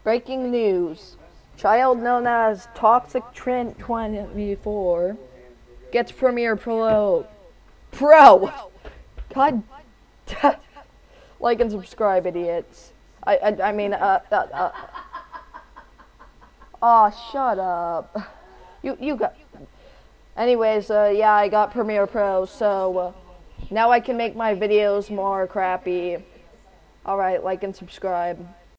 Breaking news. Child known as Toxic Trent 24 gets Premiere Pro. God. Like and subscribe, idiots. I mean, Aw, shut up. You got... Anyways, yeah, I got Premiere Pro, so now I can make my videos more crappy. Alright, like and subscribe.